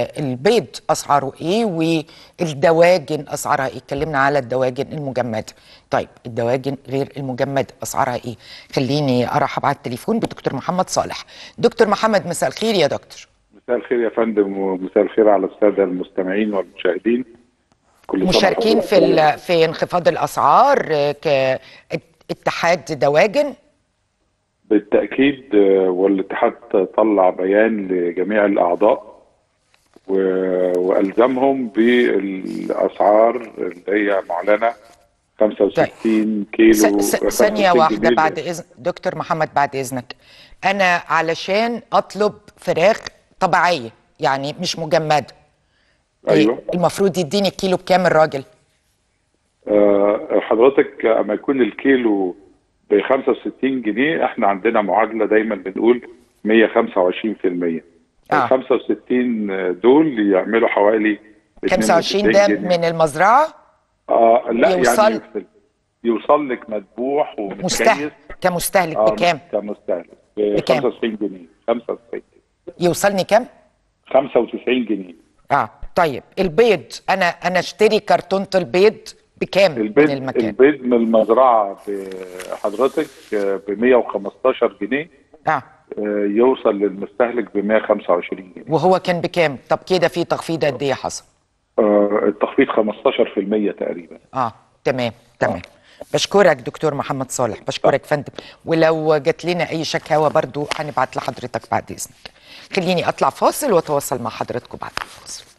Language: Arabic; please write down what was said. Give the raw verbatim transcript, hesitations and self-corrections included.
البيض اسعاره ايه والدواجن اسعارها ايه؟ اتكلمنا على الدواجن المجمده. طيب الدواجن غير المجمده اسعارها ايه؟ خليني ارحب على التليفون بدكتور محمد صالح. دكتور محمد مساء الخير يا دكتور. مساء الخير يا فندم، ومساء الخير على الساده المستمعين والمشاهدين. كل مشاركين في في انخفاض الاسعار كاتحاد دواجن؟ بالتاكيد، والاتحاد طلع بيان لجميع الاعضاء والزمهم بالاسعار اللي هي معلنه خمسة وستين كيلو. ثانيه واحده بعد اذن دكتور محمد، بعد اذنك، انا علشان اطلب فراخ طبيعيه يعني مش مجمده، ايوه، المفروض يديني الكيلو بكام الراجل؟ أه حضرتك اما يكون الكيلو ب خمسة وستين جنيه، احنا عندنا معادله دايما بنقول مية وخمسة وعشرين في المية. ال آه. خمسة وستين دول يعملوا حوالي خمسة وعشرين ده من المزرعه؟ اه لا يوصل يعني يوصل لك مذبوح ومتكيس كمستهلك آه بكام؟ كمستهلك ب خمسة وتسعين جنيه. خمسة وتسعين يوصلني كام؟ خمسة وتسعين جنيه. اه طيب البيض، انا انا اشتري كرتونه البيض بكام البيض من المكان؟ البيض من المزرعه بحضرتك ب مية وخمستاشر جنيه، اه يوصل للمستهلك ب مية وخمسة وعشرين جنيه. وهو كان بكام؟ طب كده في تخفيض قد ايه حصل؟ آه التخفيض خمستاشر في المية تقريبا. اه تمام تمام. آه. بشكرك دكتور محمد صالح، بشكرك آه. فندم. ولو جات لنا اي شكاوى برضو هنبعت لحضرتك بعد اذنك. خليني اطلع فاصل واتواصل مع حضراتكم بعد الفاصل.